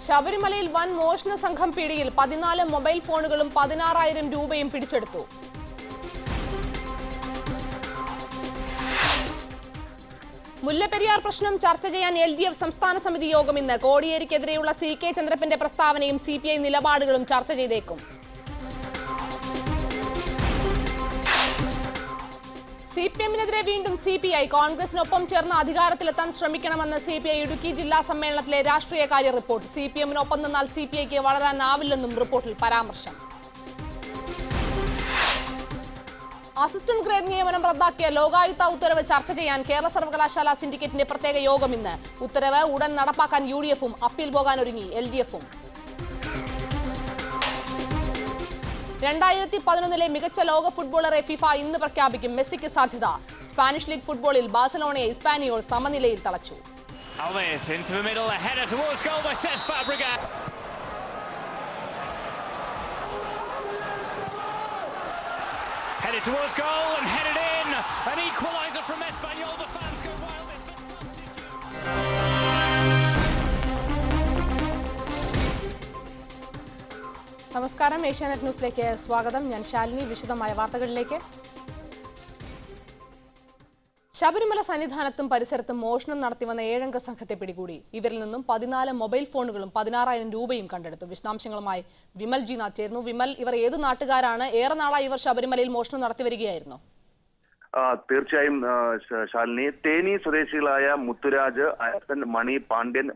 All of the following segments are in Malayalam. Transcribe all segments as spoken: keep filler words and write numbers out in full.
ശബരിമലയിൽ വൻ മോഷണ സംഘം പിടിയിൽ പതിനാല് മൊബൈൽ ഫോണുകളും പതിനാറായിരം രൂപയും പിടിച്ചെടുത്തു. മുല്ലപ്പെരിയാർ പ്രശ്നം ചർച്ച ചെയ്യാൻ എൽ ഡി എഫ് സംസ്ഥാന സമിതി യോഗം ഇന്ന്. കോടിയേരിക്കെതിരെയുള്ള സി കെ ചന്ദ്രപ്പന്റെ പ്രസ്താവനയും സി പി ഐ നിലപാടുകളും ചർച്ച ചെയ്തേക്കും. സി പി എമ്മിനെതിരെ വീണ്ടും സി പി ഐ. കോൺഗ്രസിനൊപ്പം ചേർന്ന് അധികാരത്തിലെത്താൻ ശ്രമിക്കണമെന്ന് സി പി ഐ ഇടുക്കി ജില്ലാ സമ്മേളനത്തിലെ രാഷ്ട്രീയകാര്യ റിപ്പോർട്ട്. സി പി എമ്മിനൊപ്പം നിന്നാൽ സി പി ഐക്ക് വളരാനാവില്ലെന്നും റിപ്പോർട്ടിൽ പരാമർശം. അസിസ്റ്റന്റ് ഗ്രേഡ് നിയമനം റദ്ദാക്കിയ ലോകായുക്ത ഉത്തരവ് ചർച്ച ചെയ്യാൻ കേരള സർവകലാശാല സിൻഡിക്കേറ്റിന്റെ പ്രത്യേക യോഗം ഇന്ന്. ഉത്തരവ് ഉടൻ നടപ്പാക്കാൻ യു ഡി എഫും അപ്പീൽ പോകാനൊരുങ്ങി എൽ ഡി എഫും. രണ്ടായിരത്തി പതിനൊന്നിലെ മികച്ച ലോക ഫുട്ബോളറെ ഫിഫ ഇന്ന് പ്രഖ്യാപിക്കും. മെസ്സിക്ക് സാധ്യത. സ്പാനിഷ് ലീഗ് ഫുട്ബോളിൽ ബാഴ്സലോണയെ ഇസ്പാനിയോൾ സമനിലയിൽ തളച്ചു. Headed towards goal and headed in. An equaliser from Espanyol. The fans go wild. This for substitute. നമസ്കാരം, ഏഷ്യാനെറ്റ് ന്യൂസിലേക്ക് സ്വാഗതം. ഞാൻ ശാലിനി. വിശദമായ വാർത്തകളിലേക്ക്. ശബരിമല സന്നിധാനത്തും പരിസരത്തും മോഷണം നടത്തിവന്ന ഏഴംഗ സംഘത്തെ പിടികൂടി. ഇവരിൽ നിന്നും പതിനാല് മൊബൈൽ ഫോണുകളും പതിനാറായിരം രൂപയും കണ്ടെടുത്തു. വിശദാംശങ്ങളുമായി വിമൽ ജി നാഥ് ചേരുന്നു. വിമൽ, ഇവർ ഏതു നാട്ടുകാരാണ്? ഏറെ നാളായി ഇവർ ശബരിമലയിൽ മോഷണം നടത്തി വരികയായിരുന്നു. തീർച്ചയായും ശാലിനി, തേനി സ്വദേശികളായ മുത്തുരാജ്, അയപ്പൻ, മണി, പാണ്ഡ്യൻ,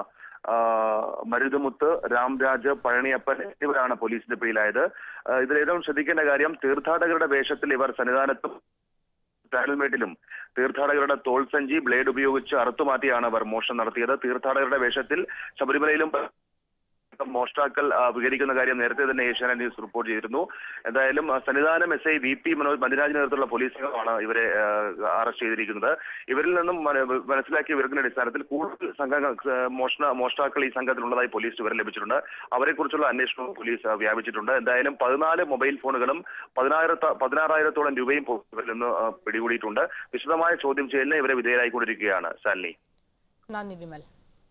മരുതുമുത്ത്, രാംരാജ്, പഴനിയപ്പൻ എന്നിവരാണ് പോലീസിന്റെ പിടിയിലായത്. ഇതിൽ ഏറ്റവും ശ്രദ്ധിക്കേണ്ട കാര്യം, തീർത്ഥാടകരുടെ വേഷത്തിൽ ഇവർ സന്നിധാനത്തും ിലും തീർത്ഥാടകരുടെ തോൾസഞ്ചി ബ്ലേഡ് ഉപയോഗിച്ച് അറുത്തുമാറ്റിയാണ് അവർ മോഷണം നടത്തിയത്. തീർത്ഥാടകരുടെ വേഷത്തിൽ ശബരിമലയിലും മോഷ്ടാക്കൾ വിഹരിക്കുന്ന കാര്യം നേരത്തെ തന്നെ ഏഷ്യാനെറ്റ് ന്യൂസ് റിപ്പോർട്ട് ചെയ്തിരുന്നു. എന്തായാലും Sannidhanam S I V P Manoj മദിരാജിന് നേതൃത്വമുള്ള പോലീസ് സംഘമാണ് ഇവരെ അറസ്റ്റ് ചെയ്തിരിക്കുന്നത്. ഇവരിൽ നിന്നും മനസ്സിലാക്കിയ വിവരത്തിന്റെ അടിസ്ഥാനത്തിൽ കൂടുതൽ സംഘങ്ങൾ മോഷണ മോഷ്ടാക്കൾ ഈ സംഘത്തിലുള്ളതായി പോലീസ് വിവരം ലഭിച്ചിട്ടുണ്ട്. അവരെക്കുറിച്ചുള്ള അന്വേഷണവും പോലീസ് വ്യാപിച്ചിട്ടുണ്ട്. എന്തായാലും പതിനാല് മൊബൈൽ ഫോണുകളും പതിനായിരത്ത പതിനാറായിരത്തോളം രൂപയും ഇവരിൽ നിന്ന് പിടികൂടിയിട്ടുണ്ട്. വിശദമായ ചോദ്യം ചെയ്യലിന് ഇവരെ വിധേയരായിക്കൊണ്ടിരിക്കുകയാണ്. ശാലിനി. നന്ദി വിമൽ.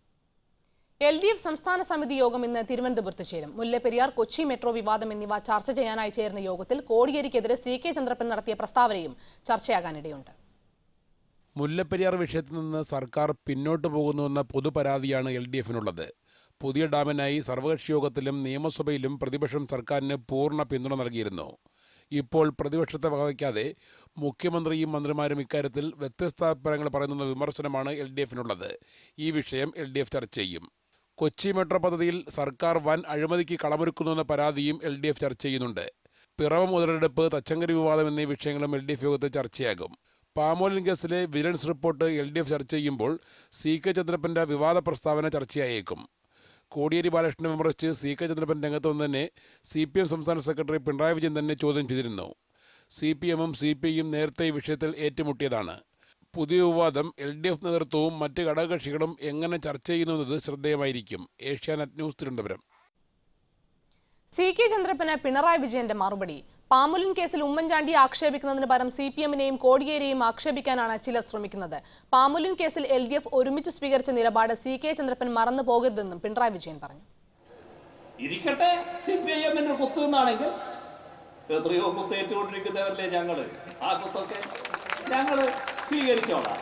എൽ ഡി എഫ് സംസ്ഥാന സമിതി യോഗം ഇന്ന് തിരുവനന്തപുരത്ത് ചേരും. മുല്ലപ്പെരിയാർ, കൊച്ചി മെട്രോ വിവാദം എന്നിവ ചർച്ച ചെയ്യാനായി ചേർന്ന യോഗത്തിൽ കോടിയേരിക്കെതിരെ സി കെ ചന്ദ്രപ്പൻ നടത്തിയ പ്രസ്താവനയും ചർച്ചയാകാനിടയുണ്ട്. മുല്ലപ്പെരിയാർ വിഷയത്തിൽ നിന്ന് സർക്കാർ പിന്നോട്ടു പോകുന്നുവെന്ന പൊതുപരാതിയാണ് എൽ ഡി എഫിനുള്ളത്. പുതിയ ഡാമിനായി സർവകക്ഷി യോഗത്തിലും നിയമസഭയിലും പ്രതിപക്ഷം സർക്കാരിന് പൂർണ്ണ പിന്തുണ നൽകിയിരുന്നു. ഇപ്പോൾ പ്രതിപക്ഷത്തെ വകവയ്ക്കാതെ മുഖ്യമന്ത്രിയും മന്ത്രിമാരും ഇക്കാര്യത്തിൽ വ്യത്യസ്ത അഭിപ്രായങ്ങൾ പറയുന്ന വിമർശനമാണ് എൽ ഡി എഫിനുള്ളത്. ഈ വിഷയം എൽ ഡി എഫ് ചർച്ച ചെയ്യും. കൊച്ചി മെട്രോ പദ്ധതിയിൽ സർക്കാർ വൻ അഴിമതിക്ക് കളമൊരുക്കുന്നുവെന്ന പരാതിയും എൽ ഡി എഫ് ചർച്ച ചെയ്യുന്നുണ്ട്. പിറവം മുതലെടുപ്പ്, തച്ചങ്കരി വിവാദം എന്നീ വിഷയങ്ങളും എൽ ഡി എഫ് യോഗത്തിൽ ചർച്ചയാകും. പാമോലിൻ കേസിലെ vigilance report L D F ചർച്ച ചെയ്യുമ്പോൾ സി കെ ചന്ദ്രപ്പന്റെ വിവാദ പ്രസ്താവന ചർച്ചയായേക്കും. കോടിയേരി ബാലകൃഷ്ണനെ വിമർശിച്ച് സി കെ ചന്ദ്രപ്പൻ രംഗത്ത് വന്ന് തന്നെ സി പി എം സംസ്ഥാന സെക്രട്ടറി പിണറായി വിജയൻ തന്നെ ചോദ്യം ചെയ്തിരുന്നു. സി പി എമ്മും സി പി ഐയും നേരത്തെ ഈ വിഷയത്തിൽ ഏറ്റുമുട്ടിയതാണ്. പുതിയ വിവാദം എൽ ഡി എഫ് നേതൃത്വവും മറ്റ് ഘടകകക്ഷികളും എങ്ങനെ ചർച്ച ചെയ്യുന്നത് ശ്രദ്ധേയമായിരിക്കും. Asianet news, Thiruvananthapuram. C K ചന്ദ്രപ്പന് പിണറായി വിജയന്റെ മറുപടി. പാമുലിൻ കേസിൽ ഉമ്മൻചാണ്ടിയെ ആക്ഷേപിക്കുന്നതിന് പകരം സി പി എമ്മിനെയും കോടിയേരിയെയും ആക്ഷേപിക്കാനാണ് ചിലർ ശ്രമിക്കുന്നത്. പാമുലിൻ കേസിൽ എൽ ഡി എഫ് ഒരുമിച്ച് സ്വീകരിച്ച നിലപാട് സി കെ ചന്ദ്രപ്പൻ മറന്നു പോകരുതെന്നും പിണറായി വിജയൻ പറഞ്ഞു. ഇരിക്കട്ടെ, സി പി ഐ എമ്മിന്റെ കുത്ത് എന്നാണെങ്കിൽ എത്രയോ കുത്ത് ഏറ്റുകൊണ്ടിരിക്കുന്നവരല്ലേ ഞങ്ങള്. ആ കുത്തൊക്കെ ഞങ്ങള് സ്വീകരിച്ചോളാം.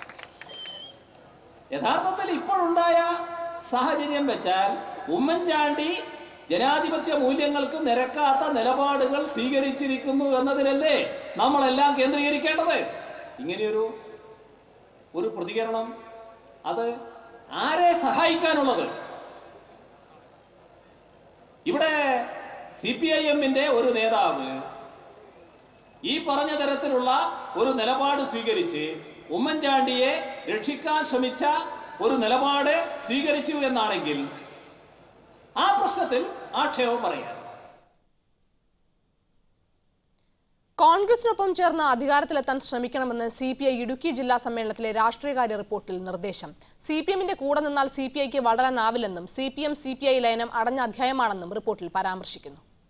യഥാർത്ഥത്തിൽ ഇപ്പോഴുണ്ടായ സാഹചര്യം വെച്ചാൽ ഉമ്മൻചാണ്ടി ജനാധിപത്യ മൂല്യങ്ങൾക്ക് നിരക്കാത്ത നിലപാടുകൾ സ്വീകരിച്ചിരിക്കുന്നു എന്നതിലല്ലേ നമ്മളെല്ലാം കേന്ദ്രീകരിക്കേണ്ടത്. ഇങ്ങനെയൊരു ഒരു പ്രതികരണം അത് ആരെ സഹായിക്കാനുള്ളത്? ഇവിടെ സി പി ഐ എമ്മിന്റെ ഒരു നേതാവ് ഈ പറഞ്ഞ തരത്തിലുള്ള ഒരു നിലപാട് സ്വീകരിച്ച് ഉമ്മൻചാണ്ടിയെ രക്ഷിക്കാൻ ശ്രമിച്ച ഒരു നിലപാട് സ്വീകരിച്ചു എന്നാണെങ്കിൽ ആ പ്രശ്നത്തിൽ ആക്ഷേപം പറയാം. കോൺഗ്രസിനൊപ്പം ചേർന്ന് അധികാരത്തിലെത്താൻ ശ്രമിക്കണമെന്ന് സി പി ഐ ഇടുക്കി ജില്ലാ സമ്മേളനത്തിലെ രാഷ്ട്രീയകാര്യ റിപ്പോർട്ടിൽ നിർദ്ദേശം. സി പി എമ്മിന്റെ കൂടെ നിന്നാൽ സി പി ഐക്ക് വളരാനാവില്ലെന്നും C P M C P I ലയനം അടഞ്ഞ അധ്യായമാണെന്നും റിപ്പോർട്ടിൽ പരാമർശിക്കുന്നു.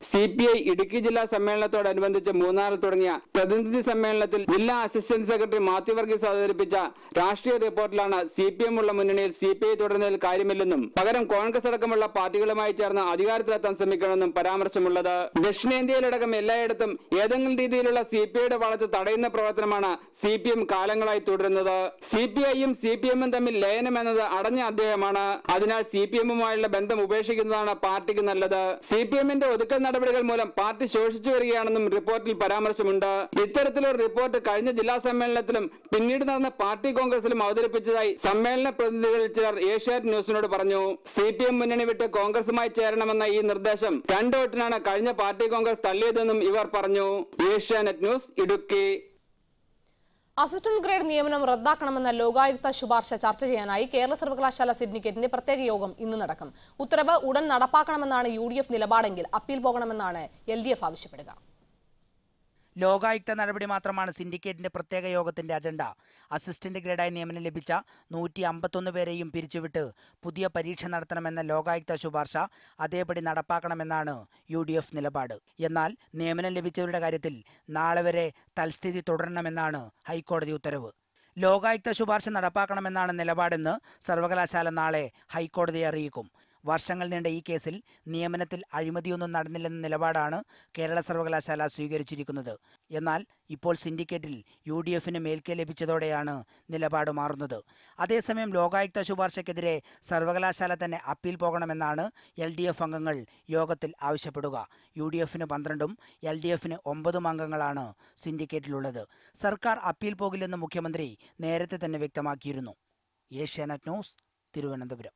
സി പി ഐ ഇടുക്കി ജില്ലാ സമ്മേളനത്തോടനുബന്ധിച്ച് മൂന്നാറിൽ തുടങ്ങിയ പ്രതിനിധി സമ്മേളനത്തിൽ ജില്ലാ അസിസ്റ്റന്റ് സെക്രട്ടറി മാത്യു വർഗീസ് അവതരിപ്പിച്ച രാഷ്ട്രീയ റിപ്പോർട്ടിലാണ് സി പി എം ഉള്ള മുന്നണിയിൽ സി പി ഐ തുടരുന്നതിൽ കാര്യമില്ലെന്നും പകരം കോൺഗ്രസ് അടക്കമുള്ള പാർട്ടികളുമായി ചേർന്ന് അധികാരത്തിലെത്താൻ ശ്രമിക്കണമെന്നും പരാമർശമുള്ളത്. ദക്ഷിണേന്ത്യയിലടക്കം എല്ലായിടത്തും ഏതെങ്കിലും രീതിയിലുള്ള സി പി ഐയുടെ വളർച്ച തടയുന്ന പ്രവർത്തനമാണ് സി പി എം കാലങ്ങളായി തുടരുന്നത്. സി പി ഐയും സി പി എമ്മും തമ്മിൽ ലയനം എന്നത് അടഞ്ഞ അധ്യായമാണ്. അതിനാൽ സി പി എമ്മുമായുള്ള ബന്ധം ഉപേക്ഷിക്കുന്നതാണ് പാർട്ടിക്ക് നല്ലത്. സി പി എമ്മിന്റെ ഒതുക്കൽ നടപടികൾ മൂലം പാർട്ടി ശോഷിച്ചു വരികയാണെന്നും റിപ്പോർട്ടിൽ പരാമർശമുണ്ട്. ഇത്തരത്തിലൊരു റിപ്പോർട്ട് കഴിഞ്ഞ ജില്ലാ സമ്മേളനത്തിലും പിന്നീട് നടന്ന പാർട്ടി കോൺഗ്രസിലും അവതരിപ്പിച്ചതായി സമ്മേളന പ്രതിനിധികളിൽ ചിലർ ഏഷ്യാനെറ്റ് ന്യൂസിനോട് പറഞ്ഞു. സി പി എം മുന്നണി വിട്ട് കോൺഗ്രസുമായി ചേരണമെന്ന ഈ നിർദ്ദേശം രണ്ട് വോട്ടിനാണ് കഴിഞ്ഞ പാർട്ടി കോൺഗ്രസ് തള്ളിയതെന്നും ഇവർ പറഞ്ഞു. Asianet news, Idukki. Assistant grade നിയമനം റദ്ദാക്കണമെന്ന ലോകായുക്ത ശുപാർശ ചർച്ച ചെയ്യാനായി കേരള സർവകലാശാല സിൻഡിക്കേറ്റിന്റെ പ്രത്യേക യോഗം ഇന്ന് നടക്കും. ഉത്തരവ് ഉടൻ നടപ്പാക്കണമെന്നാണ് യു ഡി എഫ് നിലപാടെങ്കിൽ അപ്പീൽ പോകണമെന്നാണ് എൽ ഡി എഫ് ആവശ്യപ്പെടുക. ലോകായുക്ത നടപടി മാത്രമാണ് സിൻഡിക്കേറ്റിന്റെ പ്രത്യേക യോഗത്തിന്റെ അജണ്ട. അസിസ്റ്റന്റ് ഗ്രേഡായി നിയമനം ലഭിച്ച നൂറ്റി അമ്പത്തൊന്ന് പേരെയും പിരിച്ചുവിട്ട് പുതിയ പരീക്ഷ നടത്തണമെന്ന ലോകായുക്ത ശുപാർശ അതേപടി നടപ്പാക്കണമെന്നാണ് യു ഡി എഫ് നിലപാട്. എന്നാൽ നിയമനം ലഭിച്ചവരുടെ കാര്യത്തിൽ നാളെ വരെ തൽസ്ഥിതി തുടരണമെന്നാണ് ഹൈക്കോടതി ഉത്തരവ്. ലോകായുക്ത ശുപാർശ നടപ്പാക്കണമെന്നാണ് നിലപാടെന്ന് സർവകലാശാല നാളെ ഹൈക്കോടതിയെ അറിയിക്കും. വർഷങ്ങൾ നീണ്ട ഈ കേസിൽ നിയമനത്തിൽ അഴിമതിയൊന്നും നടന്നില്ലെന്ന നിലപാടാണ് കേരള സർവകലാശാല സ്വീകരിച്ചിരിക്കുന്നത്. എന്നാൽ ഇപ്പോൾ സിൻഡിക്കേറ്റിൽ യു ഡി എഫിന് മേൽക്കൈ ലഭിച്ചതോടെയാണ് നിലപാട് മാറുന്നത്. അതേസമയം ലോകായുക്ത ശുപാർശയ്ക്കെതിരെ സർവകലാശാല തന്നെ അപ്പീൽ പോകണമെന്നാണ് എൽ ഡി എഫ് അംഗങ്ങൾ യോഗത്തിൽ ആവശ്യപ്പെടുക. യു ഡി എഫിന് പന്ത്രണ്ടും എൽ ഡി എഫിന് ഒമ്പതും അംഗങ്ങളാണ് സിൻഡിക്കേറ്റിലുള്ളത്. സർക്കാർ അപ്പീൽ പോകില്ലെന്ന് മുഖ്യമന്ത്രി നേരത്തെ തന്നെ വ്യക്തമാക്കിയിരുന്നു. Asianet news, Thiruvananthapuram.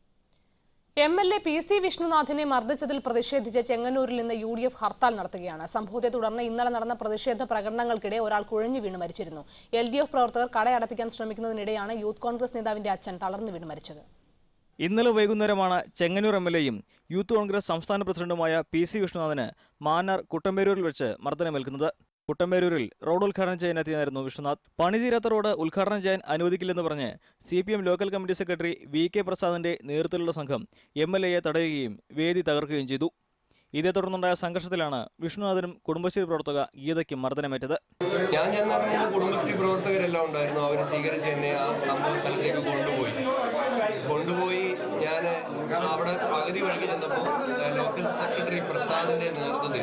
M L A P C വിഷ്ണുനാഥിനെ മർദ്ദിച്ചതിൽ പ്രതിഷേധിച്ച് ചെങ്ങന്നൂരിൽ നിന്ന് യു ഡി എഫ് ഹർത്താൽ നടത്തുകയാണ്. സംഭവത്തെ തുടർന്ന് ഇന്നലെ നടന്ന പ്രതിഷേധ പ്രകടനങ്ങൾക്കിടെ ഒരാൾ കുഴഞ്ഞു വീണ് മരിച്ചിരുന്നു. എൽ ഡി എഫ് പ്രവർത്തകർ കടയടപ്പിക്കാൻ ശ്രമിക്കുന്നതിനിടെയാണ് യൂത്ത് കോൺഗ്രസ് നേതാവിന്റെ അച്ഛൻ തളർന്നു വീണ് മരിച്ചത്. ഇന്നലെ വൈകുന്നേരമാണ് ചെങ്ങന്നൂർ എം എൽ എയും യൂത്ത് കോൺഗ്രസ് സംസ്ഥാന പ്രസിഡന്റുമായ പി സി വിഷ്ണുനാഥിന് മാന്നാർ കുട്ടമ്പേരൂരിൽ വെച്ച് മർദ്ദനമേൽക്കുന്നത്. കുട്ടമ്പേരൂരിൽ റോഡ് ഉദ്ഘാടനം ചെയ്യാനെത്തിയായിരുന്നു വിഷ്ണുനാഥ്. പണിതീരാത്ത റോഡ് ഉദ്ഘാടനം ചെയ്യാൻ അനുവദിക്കില്ലെന്ന് പറഞ്ഞ് C P M local committee secretary V K പ്രസാദിന്റെ നേതൃത്വത്തിലുള്ള സംഘം എം എൽ എയെ തടയുകയും വേദി തകർക്കുകയും ചെയ്തു. ഇതേ തുടർന്നുണ്ടായ സംഘർഷത്തിലാണ് വിഷ്ണുനാഥനും കുടുംബശ്രീ പ്രവർത്തക ഗീതയ്ക്കും മർദ്ദനമേറ്റത്. ഞാൻ ചെന്നപ്പോൾ കുടുംബശ്രീ പ്രവർത്തകരെല്ലാം ഉണ്ടായിരുന്നു. അവർ സ്വീകരിച്ച് എന്നെ ആ സംഭവ സ്ഥലത്തേക്ക് കൊണ്ടുപോയി കൊണ്ടുപോയി ഞാൻ അവിടെ പകുതി വഴിക്ക് ചെന്നപ്പോൾ ലോക്കൽ സെക്രട്ടറി പ്രസാദിന്റെ നേതൃത്വത്തിൽ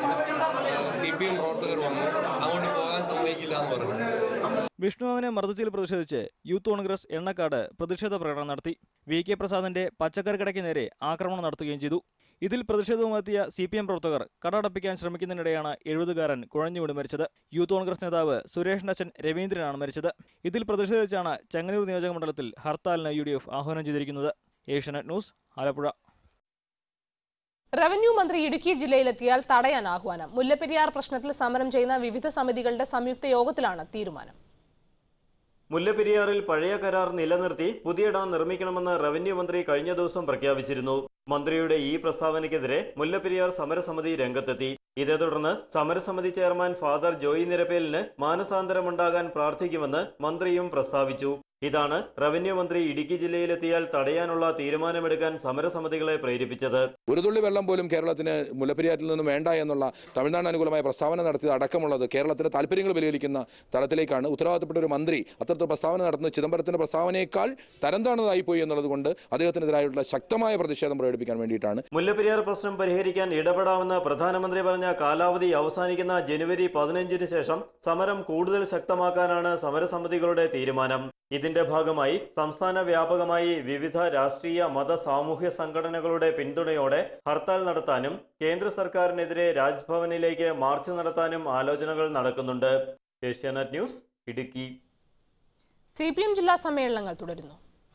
സി പി എം പ്രവർത്തകർ വന്നു. അങ്ങോട്ട് പോകാൻ സമ്മതിക്കില്ല എന്ന് പറഞ്ഞു. വിഷ്ണുനാഥിനെ മർദ്ദിച്ചതിൽ പ്രതിഷേധിച്ച് യൂത്ത് കോൺഗ്രസ് എണ്ണക്കാട് പ്രതിഷേധ പ്രകടനം നടത്തി. വി കെ പ്രസാദിന്റെ പച്ചക്കറി കടയ്ക്ക് നേരെ ആക്രമണം നടത്തുകയും ചെയ്തു. ഇതിൽ പ്രതിഷേധവുമെത്തിയ സി പി എം പ്രവർത്തകർ കടടപ്പിക്കാൻ ശ്രമിക്കുന്നതിനിടെയാണ് എഴുപതുകാരൻ കുഴഞ്ഞു വീണ് മരിച്ചത്. യൂത്ത് കോൺഗ്രസ് നേതാവ് സുരേഷിന്റെ അച്ഛൻ രവീന്ദ്രനാണ് മരിച്ചത്. ഇതിൽ പ്രതിഷേധിച്ചാണ് ചെങ്ങന്നൂർ നിയോജക മണ്ഡലത്തിൽ ഹർത്താലിന് യു ഡി എഫ് ആഹ്വാനം ചെയ്തിരിക്കുന്നത്. ഏഷ്യാനെറ്റ് ന്യൂസ്, ആലപ്പുഴ. റവന്യൂ മന്ത്രി ഇടുക്കി ജില്ലയിലെത്തിയാൽ തടയാൻ ആഹ്വാനം. മുല്ലപ്പെരിയാർ പ്രശ്നത്തിൽ സമരം ചെയ്യുന്ന വിവിധ സമിതികളുടെ സംയുക്ത യോഗത്തിലാണ് തീരുമാനം. മുല്ലപ്പെരിയാറിൽ പഴയ കരാർ നിലനിർത്തി പുതിയ ഡാം നിർമ്മിക്കണമെന്ന് റവന്യൂ മന്ത്രി കഴിഞ്ഞ ദിവസം പ്രഖ്യാപിച്ചിരുന്നു. മന്ത്രിയുടെ ഈ പ്രസ്താവനയ്ക്കെതിരെ മുല്ലപ്പെരിയാർ സമരസമിതി രംഗത്തെത്തി. ഇതേ തുടർന്ന് സമരസമിതി ചെയർമാൻ ഫാദർ ജോയി നിരപ്പേലിന് മാനസാന്തരമുണ്ടാകാൻ പ്രാർത്ഥിക്കുമെന്ന് മന്ത്രിയും പ്രസ്താവിച്ചു. ഇതാണ് റവന്യൂ മന്ത്രി ഇടുക്കി ജില്ലയിലെത്തിയാൽ തടയാനുള്ള തീരുമാനമെടുക്കാൻ സമരസമിതികളെ പ്രേരിപ്പിച്ചത്. ഒരു തുള്ളി വെള്ളം പോലും കേരളത്തിന് മുല്ലപ്പെരിയാറ്റിൽ നിന്നും വേണ്ട എന്നുള്ള തമിഴ്നാട് അനുകൂലമായ പ്രസ്താവന നടത്തിയത് അടക്കമുള്ളത് കേരളത്തിന്റെ താല്പര്യങ്ങൾ പരിഗണിക്കുന്ന തലത്തിലേക്കാണ് ഉത്തരവാദിത്തപ്പെട്ട ഒരു മന്ത്രി അത്തരത്തിൽ പ്രസ്താവന നടത്തുന്നത്. ചിദംബരത്തിന്റെ പ്രസ്താവനയേക്കാൾ തരംതാണതായി പോയി എന്നുള്ളതുകൊണ്ട് അദ്ദേഹത്തിനെതിരായിട്ടുള്ള ശക്തമായ പ്രതിഷേധം പ്രകടിപ്പിക്കാൻ വേണ്ടിയിട്ടാണ്. മുല്ലപ്പെരിയാർ പ്രശ്നം പരിഹരിക്കാൻ ഇടപെടാമെന്ന് പ്രധാനമന്ത്രി പറഞ്ഞ കാലാവധി അവസാനിക്കുന്ന ജനുവരി പതിനഞ്ചിന് ശേഷം സമരം കൂടുതൽ ശക്തമാക്കാനാണ് സമരസമിതികളുടെ തീരുമാനം. ഇതിന്റെ ഭാഗമായി സംസ്ഥാന വ്യാപകമായി വിവിധ രാഷ്ട്രീയ മത സാമൂഹ്യ സംഘടനകളുടെ പിന്തുണയോടെ ഹർത്താൽ നടത്താനും കേന്ദ്ര സർക്കാരിനെതിരെ രാജ്ഭവനിലേക്ക് മാർച്ച് നടത്താനും ആലോചനകൾ നടക്കുന്നുണ്ട്. Asianet news, Idukki. C P M ജില്ലാ സമ്മേളനങ്ങൾ തുടരുന്നു.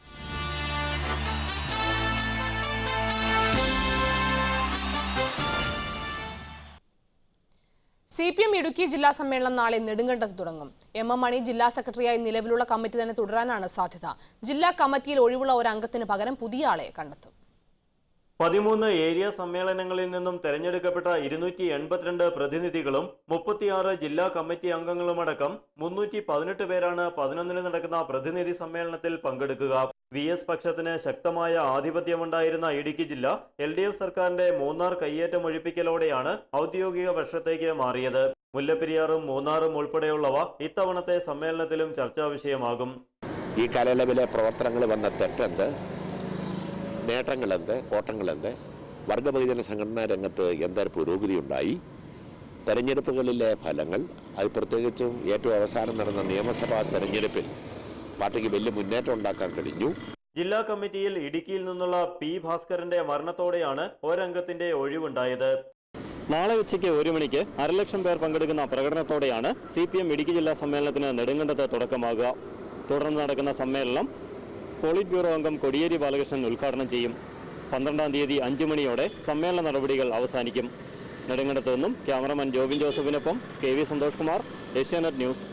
സി പി എം ഇടുക്കി ജില്ലാ സമ്മേളനം നാളെ നെടുങ്കണ്ടത്ത് തുടങ്ങും. എം എം മണി ജില്ലാ സെക്രട്ടറിയായി നിലവിലുള്ള കമ്മിറ്റി തന്നെ തുടരാനാണ് സാധ്യത. ജില്ലാ കമ്മിറ്റിയിൽ ഒഴിവുള്ള ഒരു അംഗത്തിന് പകരം പുതിയ ആളെ കണ്ടെത്തും. പതിമൂന്ന് ഏരിയ സമ്മേളനങ്ങളിൽ നിന്നും തെരഞ്ഞെടുക്കപ്പെട്ട ഇരുന്നൂറ്റി എൺപത്തിരണ്ട് പ്രതിനിധികളും മുപ്പത്തിയാറ് ജില്ലാ കമ്മിറ്റി അംഗങ്ങളുമടക്കം മുന്നൂറ്റി പതിനെട്ട് പേരാണ് പതിനൊന്നിന് നടക്കുന്ന പ്രതിനിധി സമ്മേളനത്തിൽ പങ്കെടുക്കുക. വി എസ് പക്ഷത്തിന് ശക്തമായ ആധിപത്യമുണ്ടായിരുന്ന ഇടുക്കി ജില്ല എൽ ഡി എഫ് സർക്കാരിന്റെ മൂന്നാർ കയ്യേറ്റം ഒഴിപ്പിക്കലോടെയാണ് ഔദ്യോഗിക പക്ഷത്തേക്ക് മാറിയത്. മുല്ലപ്പെരിയാറും മൂന്നാറും ഉൾപ്പെടെയുള്ളവ ഇത്തവണത്തെ സമ്മേളനത്തിലും ചർച്ചാ വിഷയമാകും. ഈ കാലയളവിലെ പ്രവർത്തനങ്ങൾ വന്ന തെറ്റെന്ത്, നേട്ടങ്ങളെന്ത്, കോട്ടങ്ങളെന്ത്, വർഗബഹുജന സംഘടനാ രംഗത്ത് എന്തൊരു പുരോഗതി ഉണ്ടായി, തെരഞ്ഞെടുപ്പുകളിലെ ഫലങ്ങൾ, അത് പ്രത്യേകിച്ചും ഏറ്റവും അവസാനം നടന്ന നിയമസഭാ തെരഞ്ഞെടുപ്പിൽ പാർട്ടിക്ക് വലിയ മുന്നേറ്റം ഉണ്ടാക്കാൻ കഴിഞ്ഞു. ജില്ലാ കമ്മിറ്റിയിൽ ഇടുക്കിയിൽ നിന്നുള്ള പി ഭാസ്കരന്റെ മരണത്തോടെയാണ് ഒരംഗത്തിന്റെ ഒഴിവുണ്ടായത്. നാളെ ഉച്ചയ്ക്ക് ഒരു മണിക്ക് അരലക്ഷം പേർ പങ്കെടുക്കുന്ന പ്രകടനത്തോടെയാണ് സി പി എം ഇടുക്കി ജില്ലാ സമ്മേളനത്തിന് നെടുങ്കണ്ടത്ത് തുടക്കമാകുക. തുടർന്ന് നടക്കുന്ന സമ്മേളനം പോളിറ്റ് ബ്യൂറോ അംഗം കോടിയേരി ബാലകൃഷ്ണൻ ഉദ്ഘാടനം ചെയ്യും. പന്ത്രണ്ടാം തീയതി അഞ്ചു മണിയോടെ സമ്മേളന നടപടികൾ അവസാനിക്കും. നെടുങ്കണ്ടത്ത് നിന്നും ക്യാമറമാൻ ജോബിൻ ജോസഫിനൊപ്പം K V Santhosh Kumar, Asianet news.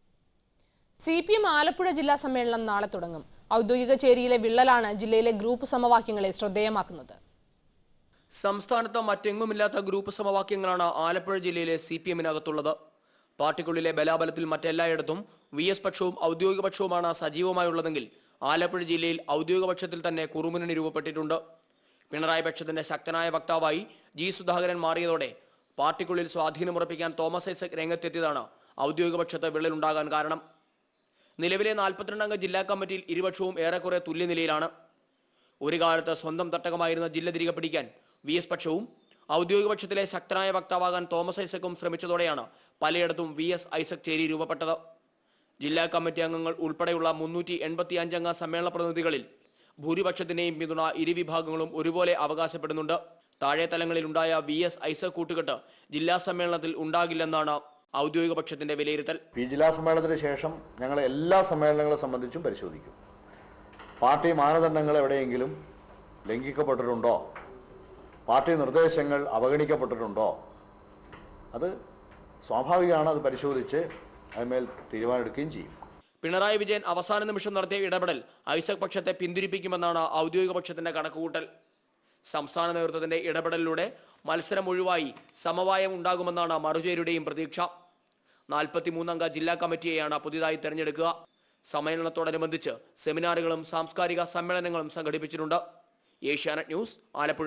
C P M Alappuzha ജില്ലാ സമ്മേളനം നാളെ തുടങ്ങും. ഔദ്യോഗിക ചേരിയിലെ വിള്ളലാണ് ജില്ലയിലെ ഗ്രൂപ്പ് സമവാക്യങ്ങളെ ശ്രദ്ധേയമാക്കുന്നത്. സംസ്ഥാനത്ത് മറ്റെങ്ങുമില്ലാത്ത ഗ്രൂപ്പ് സമവാക്യങ്ങളാണ് ആലപ്പുഴ ജില്ലയിലെ സി പി എമ്മിനകത്തുള്ളത്. പാർട്ടിക്കുള്ളിലെ ബലാബലത്തിൽ മറ്റെല്ലായിടത്തും വി എസ് പക്ഷവും ഔദ്യോഗിക പക്ഷവുമാണ് സജീവമായുള്ളതെങ്കിൽ ആലപ്പുഴ ജില്ലയിൽ ഔദ്യോഗിക പക്ഷത്തിൽ തന്നെ കുറുമുന്നണി രൂപപ്പെട്ടിട്ടുണ്ട്. പിണറായി പക്ഷത്തിന്റെ ശക്തനായ വക്താവായി ജി സുധാകരൻ മാറിയതോടെ പാർട്ടിക്കുള്ളിൽ സ്വാധീനമുറപ്പിക്കാൻ തോമസ് ഐസക് രംഗത്തെത്തിയതാണ് ഔദ്യോഗിക പക്ഷത്ത് വിള്ളലുണ്ടാകാൻ കാരണം. നിലവിലെ നാൽപ്പത്തിരണ്ടംഗ ജില്ലാ കമ്മിറ്റിയിൽ ഇരുപക്ഷവും ഏറെക്കുറെ തുല്യനിലയിലാണ്. ഒരു കാലത്ത് സ്വന്തം തട്ടകമായിരുന്ന ജില്ല തിരികെ പിടിക്കാൻ വി എസ് പക്ഷവും ഔദ്യോഗിക പക്ഷത്തിലെ ശക്തനായ വക്താവാകാൻ തോമസ് ഐസക്കും ശ്രമിച്ചതോടെയാണ് പലയിടത്തും വി എസ് ഐസക് ചേരി രൂപപ്പെട്ടത്. ജില്ലാ കമ്മിറ്റി അംഗങ്ങൾ ഉൾപ്പെടെയുള്ള മുന്നൂറ്റി എൺപത്തി അഞ്ചംഗ സമ്മേളന പ്രതിനിധികളിൽ ഭൂരിപക്ഷത്തിന്റെയും പിന്തുണ ഇരുവിഭാഗങ്ങളും ഒരുപോലെ അവകാശപ്പെടുന്നുണ്ട്. താഴെ തലങ്ങളിലുണ്ടായ വി എസ് ഐസക് കൂട്ടുകെട്ട് ജില്ലാ സമ്മേളനത്തിൽ ഉണ്ടാകില്ലെന്നാണ് ഔദ്യോഗിക പക്ഷത്തിന്റെ വിലയിരുത്തൽ. ഈ ജില്ലാ സമ്മേളനത്തിന് ശേഷം ഞങ്ങൾ എല്ലാ സമ്മേളനങ്ങളെ സംബന്ധിച്ചും പരിശോധിക്കും. പാർട്ടി മാനദണ്ഡങ്ങൾ എവിടെയെങ്കിലും ലംഘിക്കപ്പെട്ടിട്ടുണ്ടോ, പാർട്ടി നിർദ്ദേശങ്ങൾ അവഗണിക്കപ്പെട്ടിട്ടുണ്ടോ, അത് സ്വാഭാവികമാണ്. അത് പരിശോധിച്ച് അതിന്മേൽ തീരുമാനമെടുക്കുകയും ചെയ്യും. പിണറായി വിജയൻ അവസാന നിമിഷം നടത്തിയ ഇടപെടൽ ഐസക് പക്ഷത്തെ പിന്തിരിപ്പിക്കുമെന്നാണ് ഔദ്യോഗിക പക്ഷത്തിന്റെ കണക്കുകൂട്ടൽ. സംസ്ഥാന നേതൃത്വത്തിന്റെ ഇടപെടലിലൂടെ മത്സരം ഒഴിവായി സമവായം ഉണ്ടാകുമെന്നാണ് മറുചേരിയുടെയും പ്രതീക്ഷ. നാൽപ്പത്തിമൂന്നംഗ ജില്ലാ കമ്മിറ്റിയെയാണ് പുതിയതായി തെരഞ്ഞെടുക്കുക. സമ്മേളനത്തോടനുബന്ധിച്ച് സെമിനാറുകളും സാംസ്കാരിക സമ്മേളനങ്ങളും സംഘടിപ്പിച്ചിട്ടുണ്ട്. ഏഷ്യാനെറ്റ് ന്യൂസ്, ആലപ്പുഴ.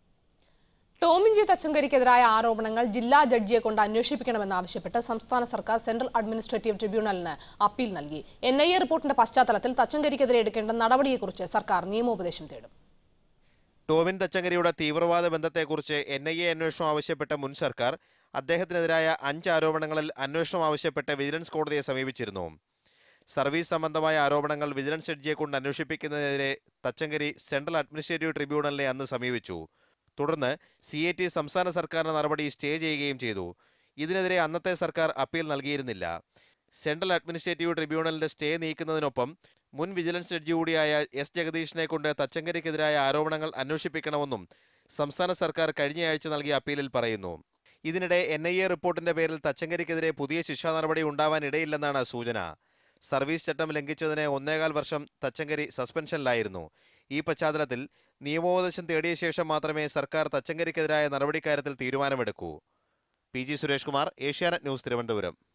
ടോമിൻ ജെ തച്ചങ്കരിക്കെതിരായ ആരോപണങ്ങൾ ജില്ലാ ജഡ്ജിയെ കൊണ്ട് അന്വേഷിപ്പിക്കണമെന്നാവശ്യപ്പെട്ട് സംസ്ഥാന സർക്കാർ സെൻട്രൽ അഡ്മിനിസ്ട്രേറ്റീവ് ട്രിബ്യൂണലിന് അപ്പീൽ നൽകി. എൻ ഐ എ റിപ്പോർട്ടിന്റെ പശ്ചാത്തലത്തിൽ തച്ചങ്കരിക്കെതിരെ എടുക്കേണ്ട നടപടിയെക്കുറിച്ച് സർക്കാർ നിയമോപദേശം തേടും. ടോമിൻ തച്ചങ്കരിയുടെ തീവ്രവാദ ബന്ധത്തെക്കുറിച്ച് എൻ ഐ എ അന്വേഷണം ആവശ്യപ്പെട്ട മുൻ സർക്കാർ അദ്ദേഹത്തിനെതിരായ അഞ്ച് ആരോപണങ്ങളിൽ അന്വേഷണം ആവശ്യപ്പെട്ട് വിജിലൻസ് കോടതിയെ സമീപിച്ചിരുന്നു. സർവീസ് സംബന്ധമായ ആരോപണങ്ങൾ വിജിലൻസ് ജഡ്ജിയെ കൊണ്ട് അന്വേഷിപ്പിക്കുന്നതിനെതിരെ തച്ചങ്കരി സെൻട്രൽ അഡ്മിനിസ്ട്രേറ്റീവ് ട്രിബ്യൂണലിനെ അന്ന് സമീപിച്ചു. തുടർന്ന് സി എ ടി സംസ്ഥാന സർക്കാരിന്റെ നടപടി സ്റ്റേ ചെയ്യുകയും ചെയ്തു. ഇതിനെതിരെ അന്നത്തെ സർക്കാർ അപ്പീൽ നൽകിയിരുന്നില്ല. സെൻട്രൽ അഡ്മിനിസ്ട്രേറ്റീവ് ട്രിബ്യൂണലിന്റെ സ്റ്റേ നീക്കുന്നതിനൊപ്പം മുൻ വിജിലൻസ് ജഡ്ജി കൂടിയായ എസ് ജഗദീഷിനെ കൊണ്ട് തച്ചങ്കരിക്കെതിരായ ആരോപണങ്ങൾ അന്വേഷിപ്പിക്കണമെന്നും സംസ്ഥാന സർക്കാർ കഴിഞ്ഞയാഴ്ച നൽകിയ അപ്പീലിൽ പറയുന്നു. ഇതിനിടെ എൻ ഐ എ റിപ്പോർട്ടിന്റെ പേരിൽ തച്ചങ്കരിക്കെതിരെ പുതിയ ശിക്ഷാ നടപടി ഉണ്ടാവാൻ ഇടയില്ലെന്നാണ് സൂചന. സർവീസ് ചട്ടം ലംഘിച്ചതിന് ഒന്നേകാൽ വർഷം തച്ചങ്കരി സസ്പെൻഷനിലായിരുന്നു. ഈ പശ്ചാത്തലത്തിൽ നിയമോപദേശം തേടിയ ശേഷം മാത്രമേ സർക്കാർ തച്ചങ്കരിക്കെതിരായ നടപടിക്കാര്യത്തിൽ തീരുമാനമെടുക്കൂ. P G Suresh Kumar, Asianet news, Thiruvananthapuram.